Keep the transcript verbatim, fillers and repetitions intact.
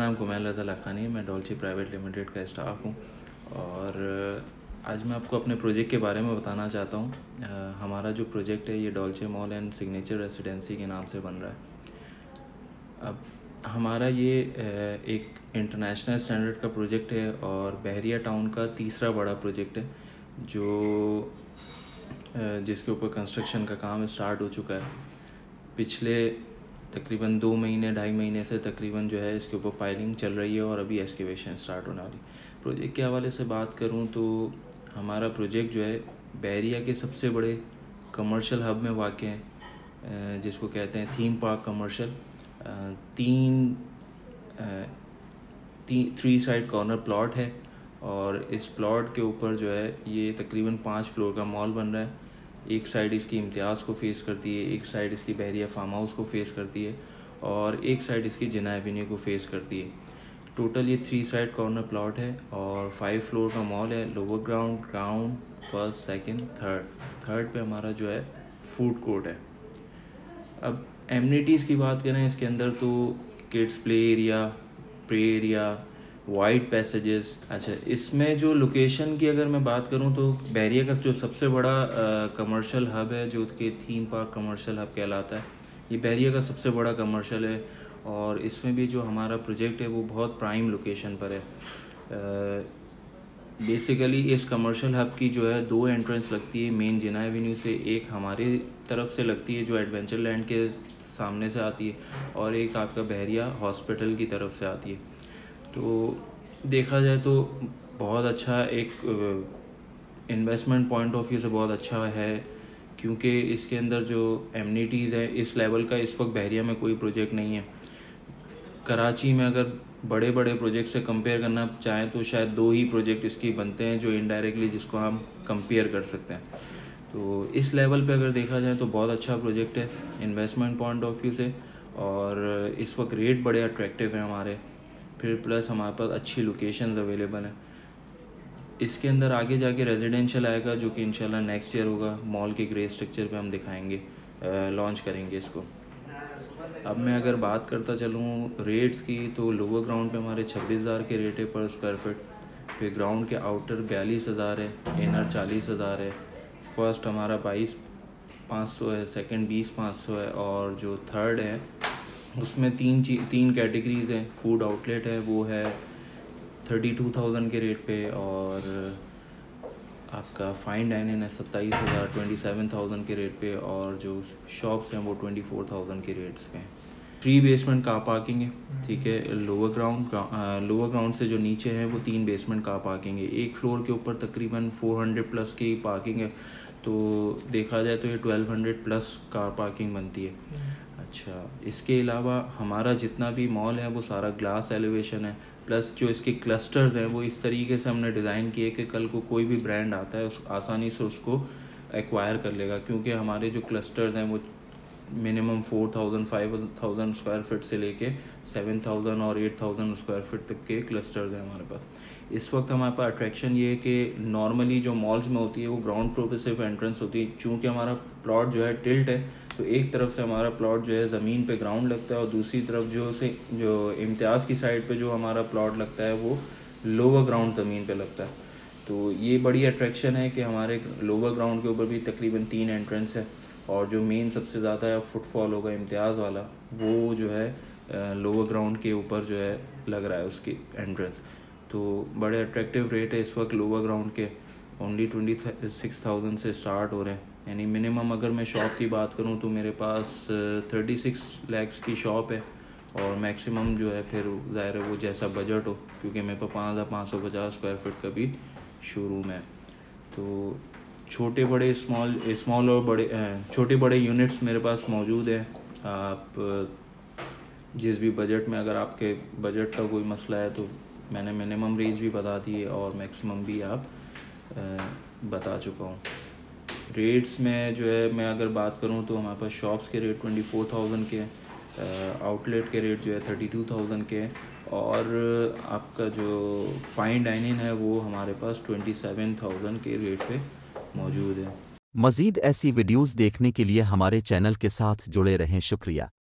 नाम कुमैल रज़ा लखानी है। मैं डॉल्चे प्राइवेट लिमिटेड का स्टाफ हूँ और आज मैं आपको अपने प्रोजेक्ट के बारे में बताना चाहता हूँ। हमारा जो प्रोजेक्ट है ये Dolce mall and signature residency के नाम से बन रहा है। अब हमारा ये एक इंटरनेशनल स्टैंडर्ड का प्रोजेक्ट है और बहरिया टाउन का तीसरा बड़ा प्रोजेक्ट है जो जिसके ऊपर कंस्ट्रक्शन का काम स्टार्ट हो चुका है। पिछले तकरीबन दो महीने ढाई महीने से तकरीबन जो है इसके ऊपर पाइलिंग चल रही है और अभी एक्सकेवेशन स्टार्ट होने वाली। प्रोजेक्ट के हवाले से बात करूं तो हमारा प्रोजेक्ट जो है बहरिया के सबसे बड़े कमर्शियल हब में वाक़ है, जिसको कहते हैं थीम पार्क कमर्शियल। तीन ती, थ्री साइड कॉर्नर प्लॉट है और इस प्लॉट के ऊपर जो है ये तकरीबन पाँच फ्लोर का मॉल बन रहा है। एक साइड इसकी इम्तियाज़ को फेस करती है, एक साइड इसकी बहरिया फार्म हाउस को फेस करती है और एक साइड इसकी जिन्ना एवेन्यू को फेस करती है। टोटल ये थ्री साइड कॉर्नर प्लॉट है और फाइव फ्लोर का मॉल है। Lower ground, ground, first, second, third third पे हमारा जो है फूड कोर्ट है। अब एमिनिटीज़ की बात करें इसके अंदर तो kids play area, pray area, wide passages. अच्छा, इसमें जो लोकेशन की अगर मैं बात करूं तो बहरिया का जो सबसे बड़ा कमर्शियल हब है जो कि थीम पार्क कमर्शियल हब कहलाता है, ये बहरिया का सबसे बड़ा कमर्शियल है और इसमें भी जो हमारा प्रोजेक्ट है वो बहुत प्राइम लोकेशन पर है। बेसिकली इस कमर्शियल हब की जो है दो एंट्रेंस लगती है मेन जिन्ना एवेन्यू से, एक हमारी तरफ से लगती है जो एडवेंचर लैंड के सामने से आती है और एक आपका बहरिया हॉस्पिटल की तरफ से आती है। तो देखा जाए तो बहुत अच्छा एक इन्वेस्टमेंट पॉइंट ऑफ व्यू से बहुत अच्छा है क्योंकि इसके अंदर जो एमिनिटीज़ है इस लेवल का इस वक्त बहरिया में कोई प्रोजेक्ट नहीं है। कराची में अगर बड़े बड़े प्रोजेक्ट से कंपेयर करना चाहें तो शायद दो ही प्रोजेक्ट इसकी बनते हैं जो इनडायरेक्टली जिसको हम कंपेयर कर सकते हैं। तो इस लेवल पे अगर देखा जाए तो बहुत अच्छा प्रोजेक्ट है इन्वेस्टमेंट पॉइंट ऑफ व्यू से और इस वक्त रेट बड़े अट्रैक्टिव हैं हमारे, फिर प्लस हमारे पास अच्छी लोकेशंस अवेलेबल हैं। इसके अंदर आगे जाके रेजिडेंशियल आएगा जो कि इंशाल्लाह नेक्स्ट ईयर होगा। मॉल के ग्रे स्ट्रक्चर पे हम दिखाएंगे, लॉन्च करेंगे इसको। अब मैं अगर बात करता चलूँ रेट्स की तो लोअर ग्राउंड पे हमारे छब्बीस हज़ार के रेट है पर स्क्वायर फीट, फिर ग्राउंड के आउटर बयालीस हज़ार है, इनर चालीस हज़ार है, फर्स्ट हमारा बाईस पाँच सौ है, सेकंड बीस पाँच सौ है और जो थर्ड है उसमें तीन ची तीन कैटेगरीज़ हैं। फूड आउटलेट है वो है थर्टी टू थाउजेंड के रेट पे और आपका फाइन डाइनिंग है सत्ताईस हज़ार ट्वेंटी सेवन थाउजेंड के रेट पे और जो शॉप्स हैं वो ट्वेंटी फोर थाउजेंड के रेट्स पे हैं। थ्री बेसमेंट कार पार्किंग है, ठीक है। लोअर ग्राउंड लोअर ग्राउंड से जो नीचे है वो तीन बेसमेंट कार पार्किंग है। एक फ्लोर के ऊपर तकरीबन फोर हंड्रेड प्लस की पार्किंग है, तो देखा जाए तो ये twelve hundred plus car parking बनती है। अच्छा, इसके अलावा हमारा जितना भी मॉल है वो सारा ग्लास एलिवेशन है, प्लस जो इसके क्लस्टर्स हैं वो इस तरीके से हमने डिज़ाइन किए कि कल को कोई भी ब्रांड आता है उस आसानी से उसको एक्वायर कर लेगा क्योंकि हमारे जो क्लस्टर्स हैं वो minimum four thousand five thousand square feet से लेके सेवन थाउजेंड और एट थाउजेंड स्क्वायर फीट तक के क्लस्टर्स हैं हमारे पास। इस वक्त हमारे पास अट्रैक्शन ये है कि नॉर्मली जो मॉल्स में होती है वो ग्राउंड फ्लोर पे सिर्फ एंट्रेंस होती है। चूँकि हमारा प्लॉट जो है टिल्ट है तो एक तरफ से हमारा प्लॉट जो है ज़मीन पे ग्राउंड लगता है और दूसरी तरफ जो से जो इम्तियाज़ की साइड पे जो हमारा प्लॉट लगता है वो लोअर ग्राउंड ज़मीन पे लगता है। तो ये बड़ी अट्रैक्शन है कि हमारे लोअर ग्राउंड के ऊपर भी तकरीबन तीन एंट्रेंस है और जो मेन सबसे ज़्यादा फुटफॉल होगा इम्तियाज़ वाला वो जो है लोअर ग्राउंड के ऊपर जो है लग रहा है उसकी एंट्रेंस। तो बड़े अट्रैक्टिव रेट है इस वक्त लोअर ग्राउंड के, ओनली ट्वेंटी सिक्स थाउजेंड से स्टार्ट हो रहे हैं। यानी मिनिमम अगर मैं शॉप की बात करूं तो मेरे पास थर्टी सिक्स लैक्स की शॉप है और मैक्सिमम जो है फिर ज़ाहिर है वो जैसा बजट हो, क्योंकि मेरे पास पाँच हज़ार पाँच सौ पचास स्क्वायर फीट का भी शोरूम है। तो छोटे बड़े स्मॉल स्मॉल और बड़े छोटे बड़े यूनिट्स मेरे पास मौजूद हैं। आप जिस भी बजट में, अगर आपके बजट का कोई मसला है तो मैंने मिनिमम रेंज भी बता दी है और मैक्सिमम भी आप बता चुका हूँ। रेट्स में जो है मैं अगर बात करूँ तो हमारे पास शॉप्स के रेट ट्वेंटी फोर थाउजेंड के, आउटलेट के रेट जो है थर्टी टू थाउजेंड के और आपका जो फाइन डाइनिंग है वो हमारे पास ट्वेंटी सेवन थाउजेंड के रेट पे मौजूद है। मज़ीद ऐसी वीडियोज़ देखने के लिए हमारे चैनल के साथ जुड़े रहें। शुक्रिया।